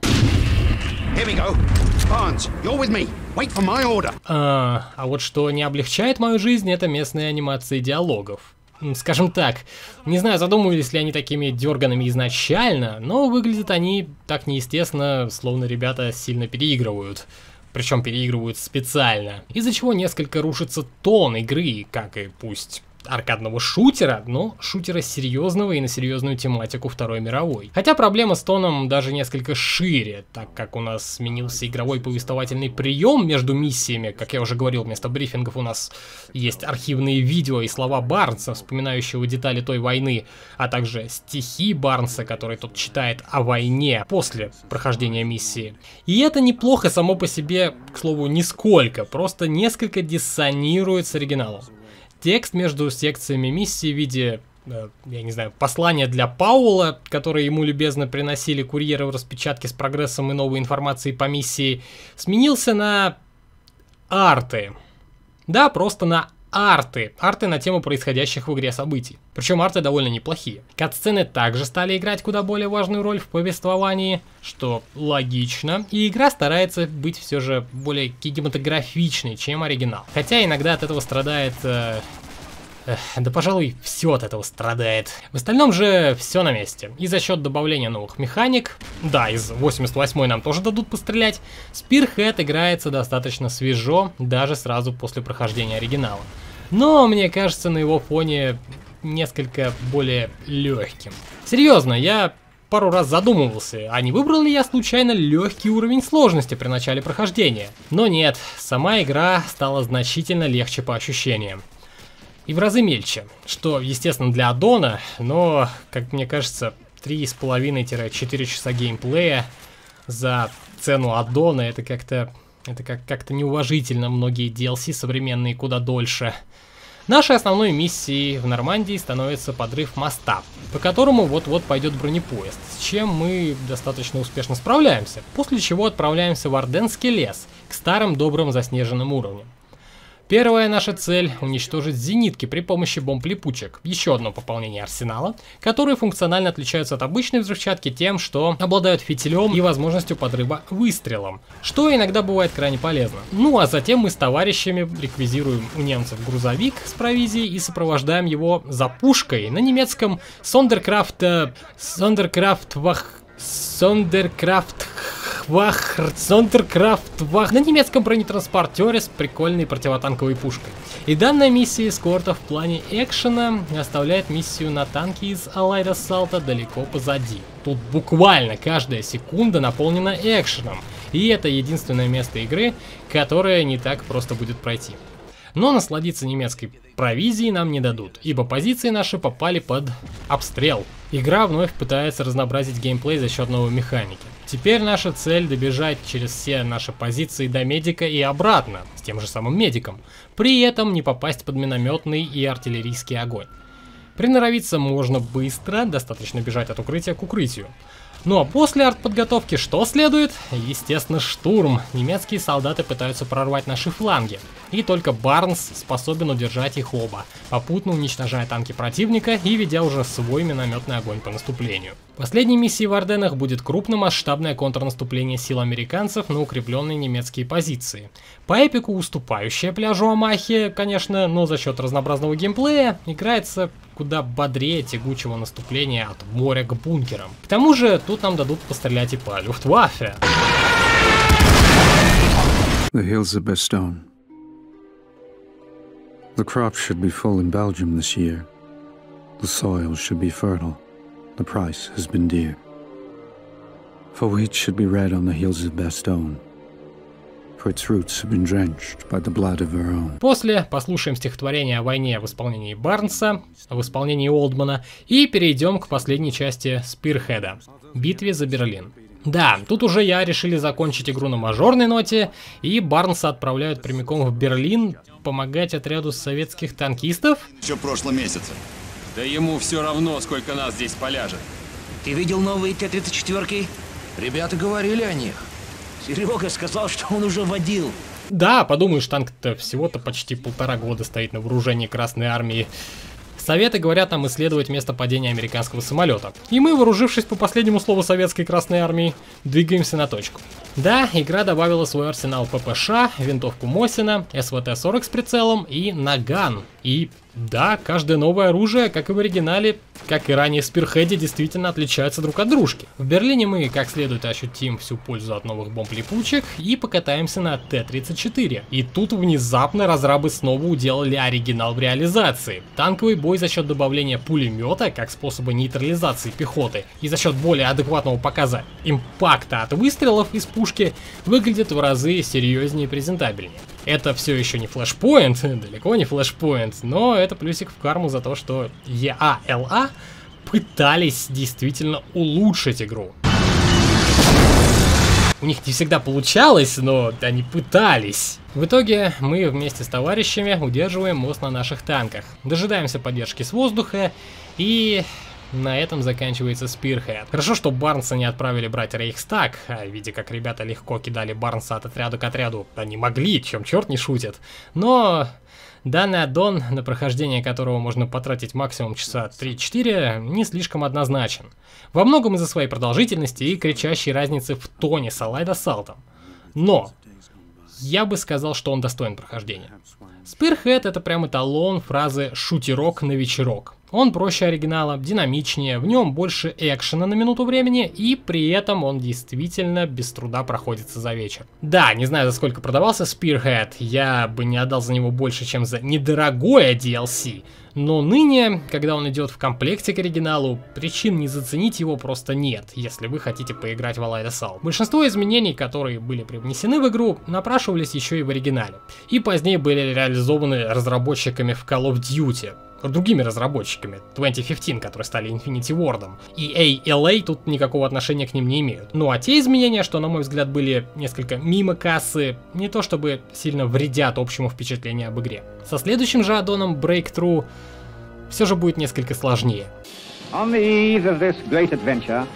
А вот что не облегчает мою жизнь, это местные анимации диалогов. Скажем так, не знаю, задумывались ли они такими дерганными изначально, но выглядят они так неестественно, словно ребята сильно переигрывают. Причем переигрывают специально, из-за чего несколько рушится тон игры, как и пусть аркадного шутера, но шутера серьезного и на серьезную тематику Второй мировой. Хотя проблема с тоном даже несколько шире, так как у нас сменился игровой повествовательный прием между миссиями. Как я уже говорил, вместо брифингов у нас есть архивные видео и слова Барнса, вспоминающего детали той войны, а также стихи Барнса, который тут читает о войне после прохождения миссии. И это неплохо само по себе, к слову, нисколько, просто несколько диссонирует с оригиналом. Текст между секциями миссии в виде, я не знаю, послания для Паула, которые ему любезно приносили курьеры в распечатке с прогрессом и новой информацией по миссии, сменился на арты. Да, просто на арты. Арты на тему происходящих в игре событий. Причем арты довольно неплохие. Кат-сцены также стали играть куда более важную роль в повествовании, что логично. И игра старается быть все же более кинематографичной, чем оригинал. Хотя иногда от этого страдает... да, пожалуй, все от этого страдает. В остальном же все на месте. И за счет добавления новых механик, да, из 88-й нам тоже дадут пострелять, Spearhead играется достаточно свежо, даже сразу после прохождения оригинала. Но, мне кажется, на его фоне несколько более легким. Серьезно, я пару раз задумывался, а не выбрал ли я случайно легкий уровень сложности при начале прохождения. Но нет, сама игра стала значительно легче по ощущениям. И в разы мельче, что, естественно, для аддона, но, как мне кажется, 3,5-4 часа геймплея за цену аддона, это как-то неуважительно. Многие DLC современные куда дольше. Нашей основной миссией в Нормандии становится подрыв моста, по которому вот-вот пойдет бронепоезд, с чем мы достаточно успешно справляемся, после чего отправляемся в Орденский лес, к старым добрым заснеженным уровням. Первая наша цель — уничтожить зенитки при помощи бомб-липучек. Еще одно пополнение арсенала, которые функционально отличаются от обычной взрывчатки тем, что обладают фитилем и возможностью подрыва выстрелом, что иногда бывает крайне полезно. Ну а затем мы с товарищами реквизируем у немцев грузовик с провизией и сопровождаем его за пушкой на немецком Sonderkraftwach на немецком бронетранспортере с прикольной противотанковой пушкой. И данная миссия эскорта в плане экшена оставляет миссию на танке из Allied Assault далеко позади. Тут буквально каждая секунда наполнена экшеном, и это единственное место игры, которое не так просто будет пройти. Но насладиться немецкой провизией нам не дадут, ибо позиции наши попали под обстрел. Игра вновь пытается разнообразить геймплей за счет новой механики. Теперь наша цель — добежать через все наши позиции до медика и обратно, с тем же самым медиком, при этом не попасть под минометный и артиллерийский огонь. Приноровиться можно быстро, достаточно бежать от укрытия к укрытию. Ну а после артподготовки что следует? Естественно, штурм. Немецкие солдаты пытаются прорвать наши фланги. И только Барнс способен удержать их оба, попутно уничтожая танки противника и ведя уже свой минометный огонь по наступлению. Последней миссией в Орденах будет крупномасштабное контрнаступление сил американцев на укрепленные немецкие позиции. По эпику уступающая пляжу Амахи, конечно, но за счет разнообразного геймплея играется куда бодрее тягучего наступления от моря к бункерам. К тому же тут нам дадут пострелять и по Люфтваффе. The hills of Bastogne. The crops should be full in Belgium this year. The soil should be fertile. The price has been dear. For wheat should be red on the hills of Bastogne. For its roots have been drenched by the blood of our own. После послушаем стихотворение о войне в исполнении Барнса, в исполнении Олдмана, и перейдем к последней части Спирхеда — битве за Берлин. Да, тут уже решили закончить игру на мажорной ноте, и Барнса отправляют прямиком в Берлин помогать отряду советских танкистов. Еще в прошлом месяце. Да ему все равно, сколько нас здесь поляжет. Ты видел новые Т-34? Ребята говорили о них. Серега сказал, что он уже водил. Да, подумаешь, танк-то всего-то почти 1,5 года стоит на вооружении Красной Армии. Советы говорят нам исследовать место падения американского самолета. И мы, вооружившись по последнему слову советской Красной Армии, двигаемся на точку. Да, игра добавила свой арсенал ППШ, винтовку Мосина, СВТ-40 с прицелом и наган. И Да, каждое новое оружие, как и в оригинале, как и ранее в Спирхеде, действительно отличаются друг от дружки. В Берлине мы как следует ощутим всю пользу от новых бомб-липучек и покатаемся на Т-34. И тут внезапно разрабы снова уделали оригинал в реализации. Танковый бой за счет добавления пулемета как способа нейтрализации пехоты и за счет более адекватного показа импакта от выстрелов из пушки выглядит в разы серьезнее и презентабельнее. Это все еще не флешпоинт, далеко не флешпоинт, но это плюсик в карму за то, что EALA пытались действительно улучшить игру. У них не всегда получалось, но они пытались. В итоге мы вместе с товарищами удерживаем мост на наших танках, дожидаемся поддержки с воздуха и... На этом заканчивается Spearhead. Хорошо, что Барнса не отправили брать Рейхстаг, а видя, как ребята легко кидали Барнса от отряда к отряду, они могли, чем черт не шутит. Но данный аддон, на прохождение которого можно потратить максимум часа 3-4, не слишком однозначен. Во многом из-за своей продолжительности и кричащей разницы в тоне с Allied Assault. Но я бы сказал, что он достоин прохождения. Spearhead — это прям эталон фразы «шутерок на вечерок». Он проще оригинала, динамичнее, в нем больше экшена на минуту времени, и при этом он действительно без труда проходится за вечер. Да, не знаю, за сколько продавался Spearhead, я бы не отдал за него больше, чем за недорогое DLC, но ныне, когда он идет в комплекте к оригиналу, причин не заценить его просто нет, если вы хотите поиграть в Allied Assault. Большинство изменений, которые были привнесены в игру, напрашивались еще и в оригинале, и позднее были реализованы разработчиками в Call of Duty. Другими разработчиками, 2015, которые стали Infinity Ward'ом. EA и LA тут никакого отношения к ним не имеют. Ну а те изменения, что на мой взгляд были несколько мимо кассы, не то чтобы сильно вредят общему впечатлению об игре. Со следующим же аддоном Breakthrough все же будет несколько сложнее. On the eve of this great adventure,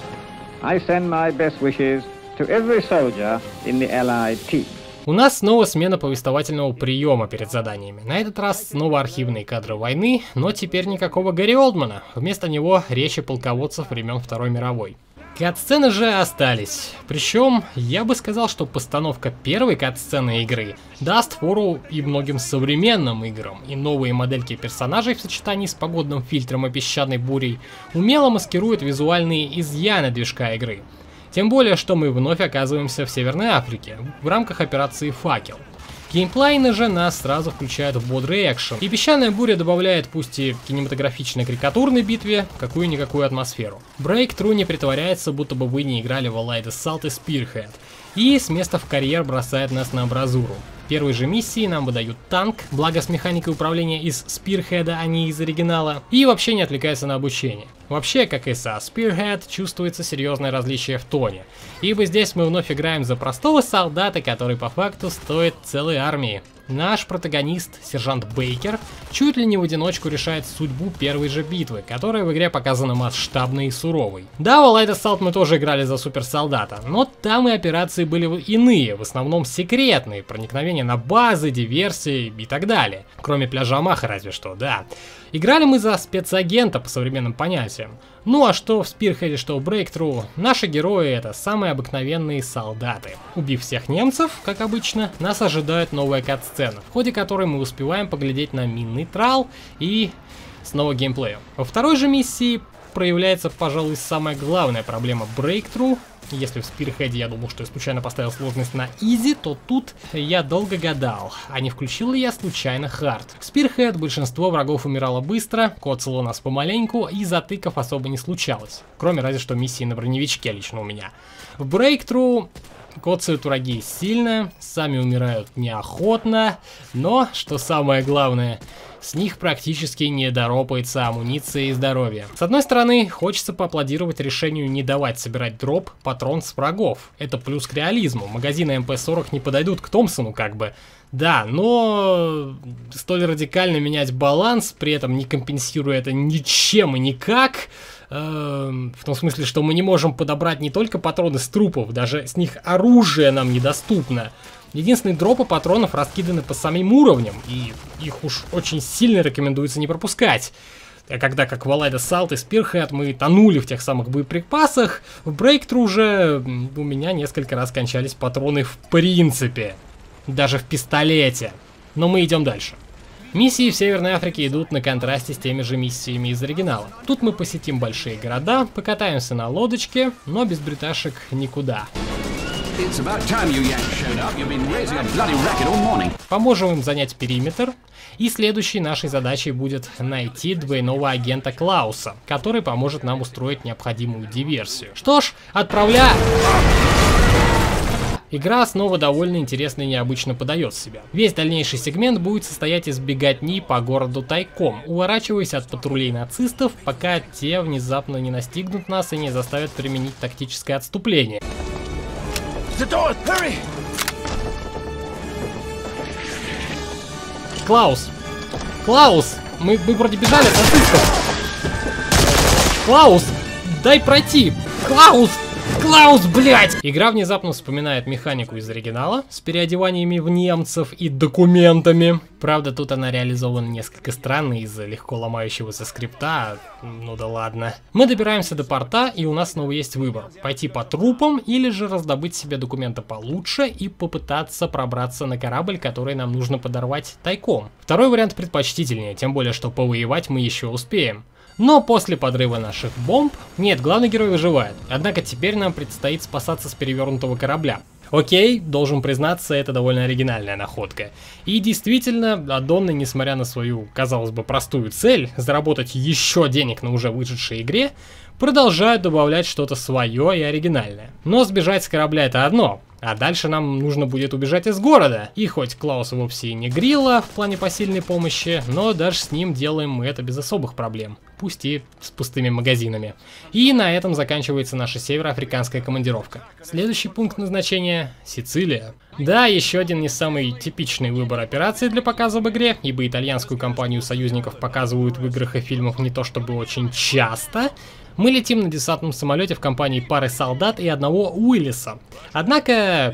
I send my best wishes to every soldier in the Allied team. У нас снова смена повествовательного приема перед заданиями. На этот раз снова архивные кадры войны, но теперь никакого Гэри Олдмана. Вместо него речи полководцев времен Второй мировой. Кат-сцены же остались. Причем, я бы сказал, что постановка первой кат-сцены игры даст фору и многим современным играм, и новые модельки персонажей в сочетании с погодным фильтром и песчаной бурей умело маскируют визуальные изъяны движка игры. Тем более, что мы вновь оказываемся в Северной Африке, в рамках операции «Факел». Геймплейны же нас сразу включают в бодрый экшен, и песчаная буря добавляет, пусть и кинематографично-карикатурной битве, какую-никакую атмосферу. Breakthrough не притворяется, будто бы вы не играли в Allied Assault и Spearhead, и с места в карьер бросает нас на амбразуру. В первой же миссии нам выдают танк, благо с механикой управления из Spearhead, а не из оригинала, и вообще не отвлекается на обучение. Вообще, как и со Spearhead, чувствуется серьезное различие в тоне, ибо здесь мы вновь играем за простого солдата, который по факту стоит целой армии. Наш протагонист, сержант Бейкер, чуть ли не в одиночку решает судьбу первой же битвы, которая в игре показана масштабной и суровой. Да, в Allied Assault мы тоже играли за суперсолдата, но там и операции были иные, в основном секретные, проникновения на базы, диверсии и так далее. Кроме пляжа Амаха разве что, да. Играли мы за спецагента по современным понятиям. Ну а что в Spearhead, что в Breakthrough, наши герои это самые обыкновенные солдаты. Убив всех немцев, как обычно, нас ожидает новая кат-сцена, в ходе которой мы успеваем поглядеть на минный трал и снова геймплею. Во второй же миссии проявляется, пожалуй, самая главная проблема Breakthrough. Если в Spearhead я думал, что я случайно поставил сложность на Easy, то тут я долго гадал, а не включил ли я случайно Hard. В Spearhead большинство врагов умирало быстро, коцало нас помаленьку и затыков особо не случалось. Кроме разве что миссии на броневичке лично у меня. В Breakthrough коцают враги сильно, сами умирают неохотно, но, что самое главное, с них практически не доропается амуниция и здоровье. С одной стороны, хочется поаплодировать решению не давать собирать дроп патрон с врагов. Это плюс к реализму. Магазины МП-40 не подойдут к Томпсону как бы. Да, но столь радикально менять баланс, при этом не компенсируя это ничем и никак. В том смысле, что мы не можем подобрать не только патроны с трупов, даже с них оружие нам недоступно. Единственные дропы патронов раскиданы по самим уровням, и их уж очень сильно рекомендуется не пропускать. А когда, как в Allied Assault и Spearhead, мы тонули в тех самых боеприпасах, в Breakthrough же у меня несколько раз кончались патроны в принципе. Даже в пистолете. Но мы идем дальше. Миссии в Северной Африке идут на контрасте с теми же миссиями из оригинала. Тут мы посетим большие города, покатаемся на лодочке, но без бриташек никуда. Поможем им занять периметр, и следующей нашей задачей будет найти двойного агента Клауса, который поможет нам устроить необходимую диверсию. Что ж, отправляем! Игра снова довольно интересно и необычно подает себя. Весь дальнейший сегмент будет состоять из беготни по городу тайком, уворачиваясь от патрулей нацистов, пока те внезапно не настигнут нас и не заставят применить тактическое отступление. Клаус! Клаус! Мы вроде бежали от нацистов! Клаус! Дай пройти! Клаус! Клаус, блядь! Игра внезапно вспоминает механику из оригинала с переодеваниями в немцев и документами. Правда, тут она реализована несколько странно из-за легко ломающегося скрипта. Ну да ладно. Мы добираемся до порта, и у нас снова есть выбор. Пойти по трупам или же раздобыть себе документы получше и попытаться пробраться на корабль, который нам нужно подорвать тайком. Второй вариант предпочтительнее, тем более, что повоевать мы еще успеем. Но после подрыва наших бомб... Нет, главный герой выживает. Однако теперь нам предстоит спасаться с перевернутого корабля. Окей, должен признаться, это довольно оригинальная находка. И действительно, аддоны, несмотря на свою, казалось бы, простую цель, заработать еще денег на уже вышедшей игре, продолжают добавлять что-то свое и оригинальное. Но сбежать с корабля это одно, а дальше нам нужно будет убежать из города. И хоть Клаус вовсе и не грилла в плане посильной помощи, но даже с ним делаем мы это без особых проблем. Пусть и с пустыми магазинами. И на этом заканчивается наша североафриканская командировка. Следующий пункт назначения — Сицилия. Да, еще один не самый типичный выбор операции для показа в игре, ибо итальянскую компанию союзников показывают в играх и фильмах не то чтобы очень часто. Мы летим на десантном самолете в компании пары солдат и одного Уиллиса. Однако...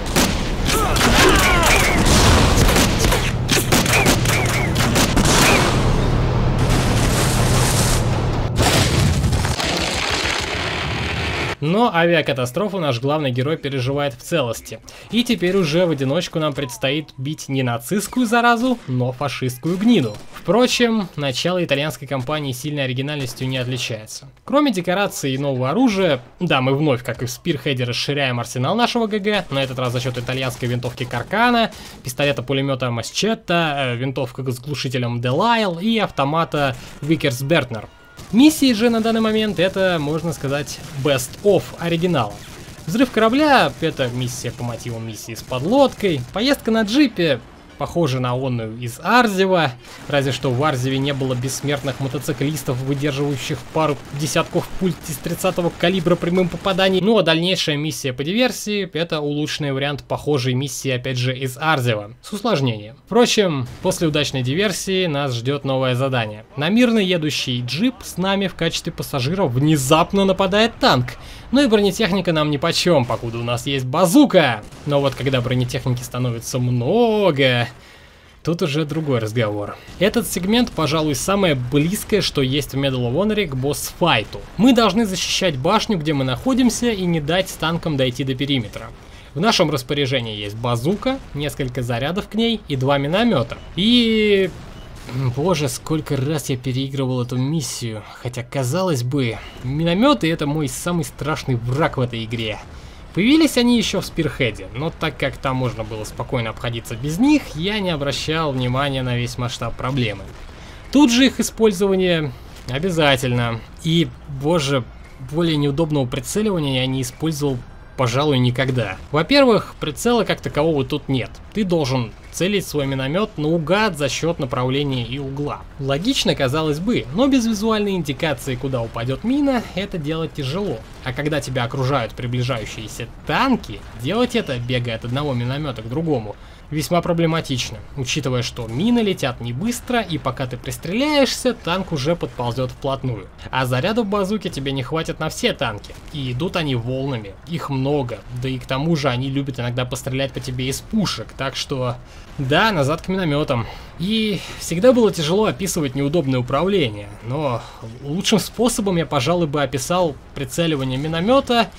Но авиакатастрофу наш главный герой переживает в целости. И теперь уже в одиночку нам предстоит бить не нацистскую заразу, но фашистскую гниду. Впрочем, начало итальянской кампании сильной оригинальностью не отличается. Кроме декораций и нового оружия, да, мы вновь, как и в Спирхеде, расширяем арсенал нашего ГГ, на этот раз за счет итальянской винтовки Каркана, пистолета-пулемета Масчетта, винтовка с глушителем Делайл и автомата Викерс Бертнер. Миссии же на данный момент это, можно сказать, best of оригинала. Взрыв корабля — это миссия по мотивам миссии с подлодкой, поездка на джипе похожа на онную из Арзева, разве что в Арзеве не было бессмертных мотоциклистов, выдерживающих пару десятков пуль из 30-го калибра прямым попаданием. Ну а дальнейшая миссия по диверсии — это улучшенный вариант похожей миссии, опять же, из Арзева, с усложнением. Впрочем, после удачной диверсии нас ждет новое задание. На мирно едущий джип с нами в качестве пассажира внезапно нападает танк. Ну и бронетехника нам нипочем, покуда у нас есть базука. Но вот когда бронетехники становится много, тут уже другой разговор. Этот сегмент, пожалуй, самое близкое, что есть в Medal of Honor к босс-файту. Мы должны защищать башню, где мы находимся, и не дать танкам дойти до периметра. В нашем распоряжении есть базука, несколько зарядов к ней и 2 миномета. И... Боже, сколько раз я переигрывал эту миссию. Хотя, казалось бы, минометы — это мой самый страшный враг в этой игре. Появились они еще в Спирхеде, но так как там можно было спокойно обходиться без них, я не обращал внимания на весь масштаб проблемы. Тут же их использование обязательно. И, боже, более неудобного прицеливания я не использовал, пожалуй, никогда. Во-первых, прицела как такового тут нет. Ты должен целить свой миномет наугад за счет направления и угла. Логично, казалось бы, но без визуальной индикации, куда упадет мина, это делать тяжело. А когда тебя окружают приближающиеся танки, делать это, бегая от одного миномета к другому, весьма проблематично, учитывая, что мины летят не быстро, и пока ты пристреляешься, танк уже подползет вплотную. А зарядов базуки тебе не хватит на все танки, и идут они волнами, их много, да и к тому же они любят иногда пострелять по тебе из пушек, так что... Да, назад к минометам. И всегда было тяжело описывать неудобное управление, но лучшим способом я, пожалуй, бы описал прицеливание миномета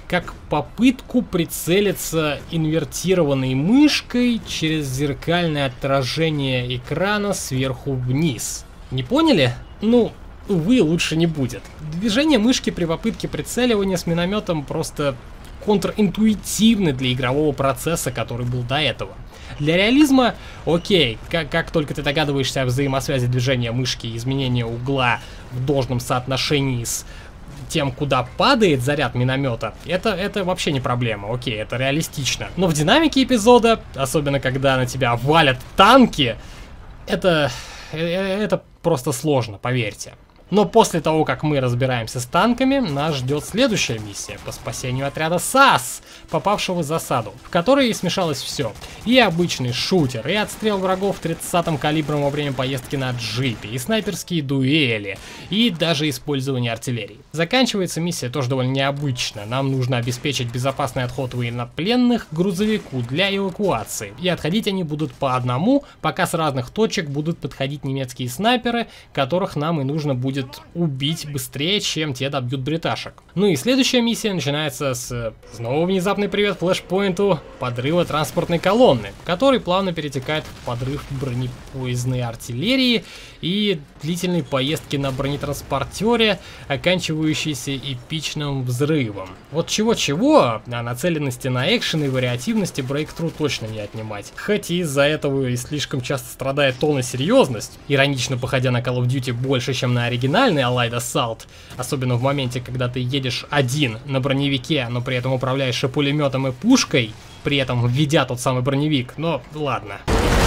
как попытку прицелиться инвертированной мышкой через зеркальное отражение экрана сверху вниз. Не поняли? Ну, увы, лучше не будет. Движение мышки при попытке прицеливания с минометом просто контринтуитивны для игрового процесса, который был до этого. Для реализма, окей, как только ты догадываешься о взаимосвязи движения мышки и изменения угла в должном соотношении с тем, куда падает заряд миномета, это вообще не проблема, окей, это реалистично. Но в динамике эпизода, особенно когда на тебя валят танки, это просто сложно, поверьте. Но после того, как мы разбираемся с танками, нас ждет следующая миссия по спасению отряда САС, попавшего в засаду, в которой смешалось все. И обычный шутер, и отстрел врагов 30-м калибром во время поездки на джипе, и снайперские дуэли, и даже использование артиллерии. Заканчивается миссия тоже довольно необычно. Нам нужно обеспечить безопасный отход военнопленных к грузовику для эвакуации. И отходить они будут по одному, пока с разных точек будут подходить немецкие снайперы, которых нам и нужно будет убить быстрее, чем те добьют бриташек. Ну и следующая миссия начинается с снова внезапный привет флешпоинту подрыва транспортной колонны, который плавно перетекает в подрыв бронепоездной артиллерии и длительной поездки на бронетранспортере, оканчивающейся эпичным взрывом. Вот чего-чего, а нацеленности на экшен и вариативности Breakthrough точно не отнимать. Хоть из-за этого и слишком часто страдает тон и серьезность, иронично походя на Call of Duty больше, чем на оригинальный Allied Assault, особенно в моменте, когда ты едешь один на броневике, но при этом управляешь и пулеметом, и пушкой, при этом введя тот самый броневик, но ладно.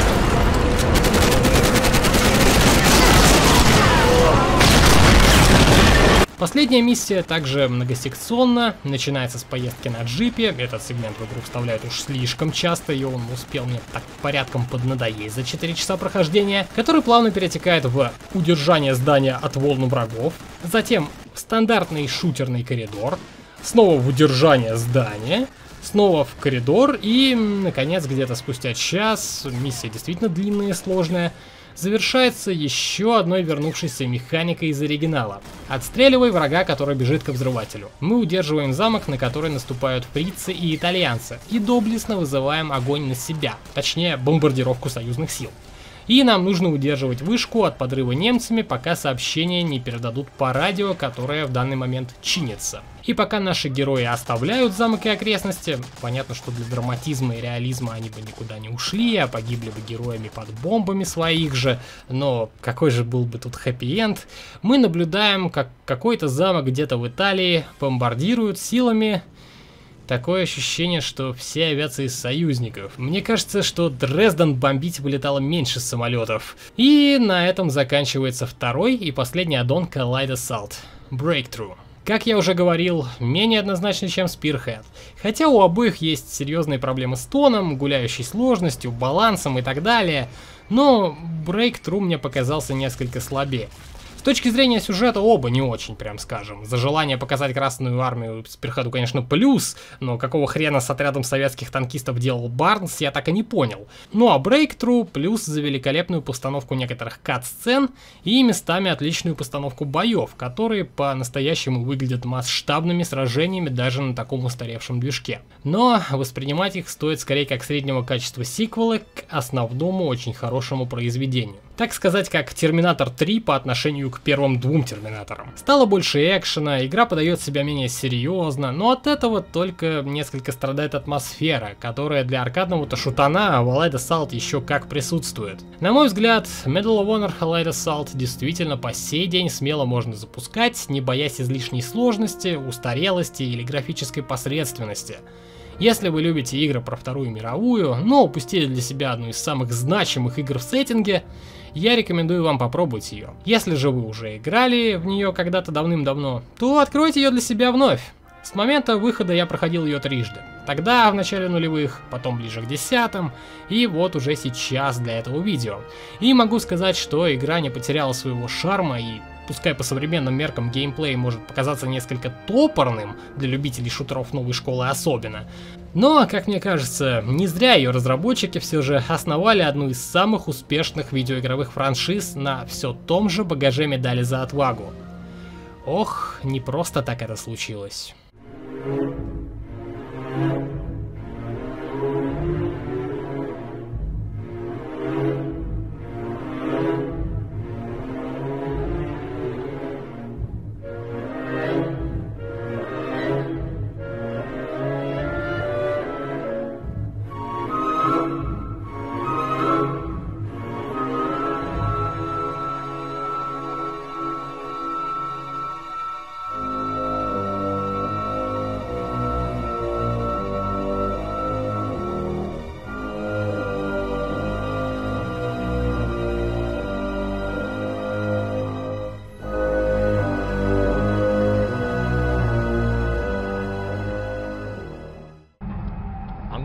Последняя миссия также многосекционна, начинается с поездки на джипе, этот сегмент в игру вставляют уж слишком часто, и он успел мне так порядком поднадоесть за 4 часа прохождения, который плавно перетекает в удержание здания от волн врагов, затем в стандартный шутерный коридор, снова в удержание здания, снова в коридор и, наконец, где-то спустя час, миссия действительно длинная и сложная, завершается еще одной вернувшейся механикой из оригинала. Отстреливай врага, который бежит к взрывателю. Мы удерживаем замок, на который наступают фрицы и итальянцы, и доблестно вызываем огонь на себя, точнее бомбардировку союзных сил. И нам нужно удерживать вышку от подрыва немцами, пока сообщения не передадут по радио, которое в данный момент чинится. И пока наши герои оставляют замок и окрестности, понятно, что для драматизма и реализма они бы никуда не ушли, а погибли бы героями под бомбами своих же, но какой же был бы тут хэппи-энд, мы наблюдаем, как какой-то замок где-то в Италии бомбардируют силами. Такое ощущение, что все авиации союзников. Мне кажется, что Дрезден бомбить вылетало меньше самолетов. И на этом заканчивается второй и последний аддон Allied Assault — Breakthrough. Как я уже говорил, менее однозначный, чем Spearhead. Хотя у обоих есть серьезные проблемы с тоном, гуляющей сложностью, балансом и так далее. Но Breakthrough мне показался несколько слабее. С точки зрения сюжета оба не очень, прям скажем. За желание показать Красную Армию Spearhead'у, конечно, плюс, но какого хрена с отрядом советских танкистов делал Барнс, я так и не понял. Ну а Breakthrough плюс за великолепную постановку некоторых кат-сцен и местами отличную постановку боев, которые по-настоящему выглядят масштабными сражениями даже на таком устаревшем движке. Но воспринимать их стоит скорее как среднего качества сиквелы к основному очень хорошему произведению. Так сказать, как Терминатор 3 по отношению к первым двум Терминаторам. Стало больше экшена, игра подает себя менее серьезно, но от этого только несколько страдает атмосфера, которая для аркадного-то шутана в Allied Assault еще как присутствует. На мой взгляд, Medal of Honor Allied Assault действительно по сей день смело можно запускать, не боясь излишней сложности, устарелости или графической посредственности. Если вы любите игры про Вторую мировую, но упустили для себя одну из самых значимых игр в сеттинге, я рекомендую вам попробовать ее. Если же вы уже играли в нее когда-то давным-давно, то откройте ее для себя вновь. С момента выхода я проходил ее трижды. Тогда в начале нулевых, потом ближе к десятым, и вот уже сейчас для этого видео. И могу сказать, что игра не потеряла своего шарма, и пускай по современным меркам геймплей может показаться несколько топорным, для любителей шутеров новой школы особенно, но, как мне кажется, не зря ее разработчики все же основали одну из самых успешных видеоигровых франшиз на все том же багаже медали за отвагу. Ох, не просто так это случилось.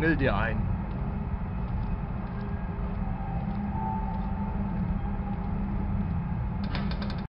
Schnell dir ein.